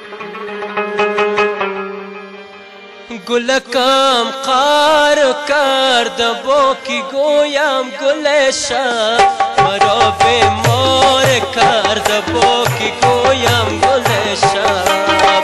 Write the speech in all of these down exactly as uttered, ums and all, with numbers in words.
گلکم قار کرد با کی گویم گل شب مرا بیمار کرد با کی گویم گل شب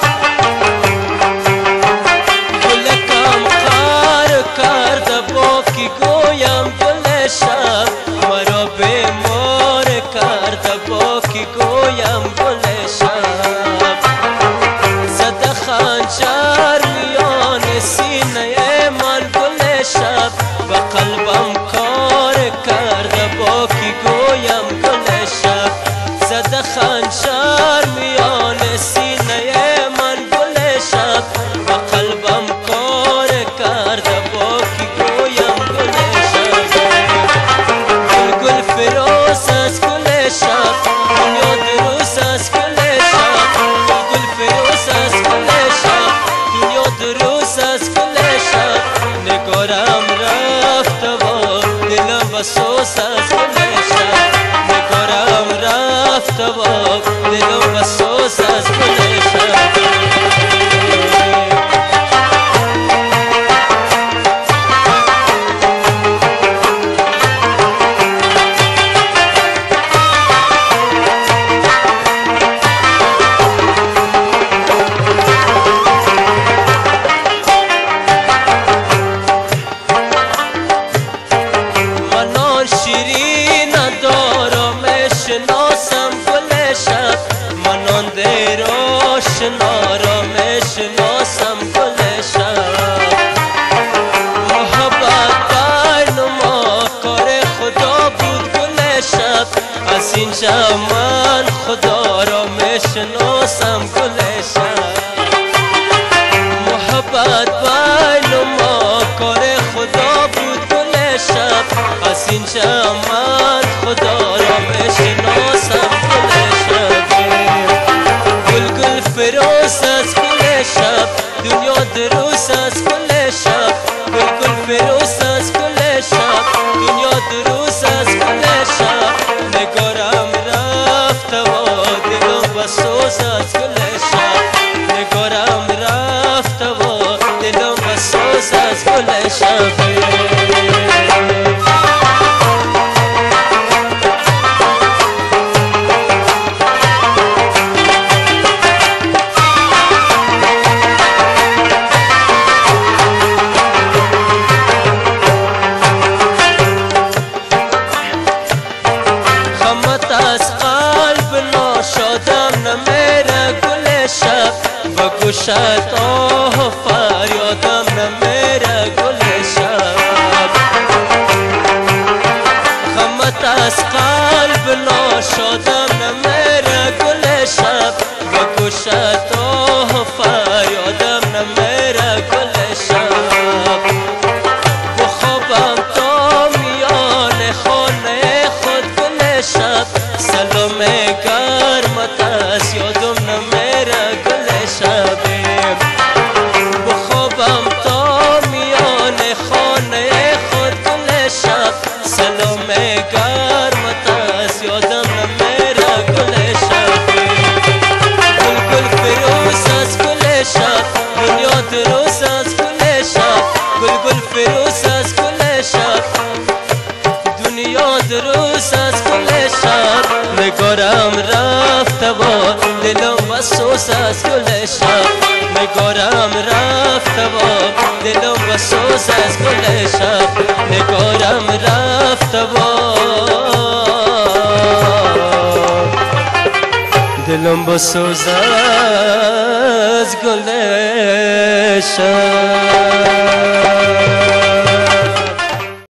گلکم قار کرد با کی گویم گل شب مرا بیمار کرد با کی گویم گل شب زد خنجر سینه من گل شب و قلبم کار کرد با کی گویم گل شب زد خنجر میان سینه من گل شب و قلبم کار کرد با کی گویم گل شب گل گل فراز از گل شب دنیا دروس از گل شب گل گل فراز از گل شب دنیا دروس از گل شب نگارم رفت و دلم بسوس از گل شب نگارم رفت و دلم بسوس از گل شب شیرین دارم شناسم گل شب منان دیرا شنارم شناسم گل شب محبت بین ما کار خدا بود گل شب از اینجا من خدا را میشناسم گل شب محبت بین ما کار خدا بود گل شب از اینجا من خدا را میشناسم گل شب گل گل فراز از گل شب دنیا دروس از گل شب گل گل فراز از گل شب دنیا دروس از گل شب نگارم رفت و دلم بسوز از گل شب نگارم رفت و دلم بسوز از گل شب از قلب ناشادم نمیره گل شب و گوشت آه فریادم نمیره گل شب غمت از قلب ناشادم نمیره گل شب و گوشت آه فریادم نمیره گل شب بخوابم تا میان خانه خود گل شب سلام گرمت از یادم نمیره گل شب بخوابم تا میان خانه خود گل شب سلام گرمت از یادم نمیره گل شب گل گل فروز از گل شب دنیا دروس از گل شب گل گل فروز از گل شب دنیا دروس از گل شب نگارم رفت و دلم بسوس از گل شب نگارم رفت و دلم بسوس از گل شب نگارم رفت و دلم بسوس از گل شب